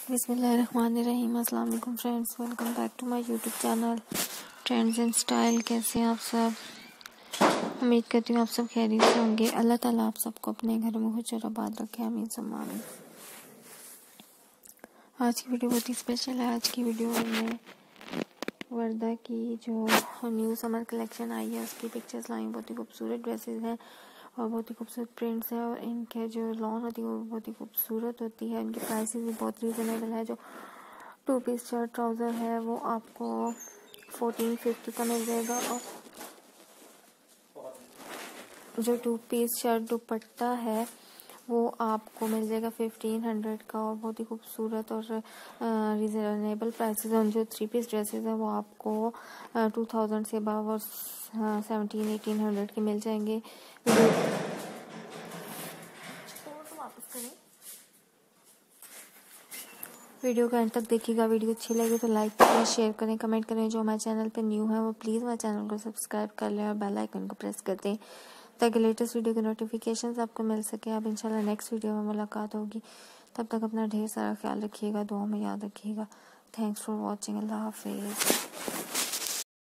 बिस्मिल्लाहिर्रहमानिर्रहीम। अस्सलाम वालेकुम friends, welcome back to my YouTube channel trends and style. कैसे हैं आप सब? उम्मीद करती हूँ आप सब खैरियत से होंगे। अल्लाह ताला आप सबको अपने घर में खुश और आबाद रखे, आमीन सुम्मा आमीन। आज की वीडियो बहुत ही स्पेशल है। आज की वीडियो में वर्दा की जो न्यू समर कलेक्शन आई है उसकी पिक्चर्स लाई। बहुत ही खूबसूरत ड्रेसेस हैं और बहुत ही खूबसूरत प्रिंट्स हैं और इनके जो लॉन होती है वो बहुत ही खूबसूरत होती है। इनकी प्राइसेस भी बहुत रीज़नेबल है। जो 2 पीस शर्ट ट्राउज़र है वो आपको 1450 का मिल जाएगा और जो 2 पीस शर्ट दुपट्टा है वो आपको मिल जाएगा 1500 का और बहुत ही खूबसूरत और रीज़नेबल प्राइसेस हैं। जो 3 पीस ड्रेसेस हैं वो आपको 2000 से अबव और 1700-1800 के मिल जाएंगे। वीडियो को एंड तक देखिएगा। वीडियो अच्छी लगे तो लाइक करें, शेयर करें, कमेंट करें। जो हमारे चैनल पे न्यू है वो प्लीज़ हमारे चैनल को सब्सक्राइब कर लें और बेल आइकन को प्रेस कर दें ताकि लेटेस्ट वीडियो की नोटिफिकेशंस आपको मिल सके। अब इंशाल्लाह नेक्स्ट वीडियो में मुलाकात होगी। तब तक अपना ढेर सारा ख्याल रखिएगा, दुआ में याद रखिएगा। Thanks for watching. अल्लाह हाफिज़।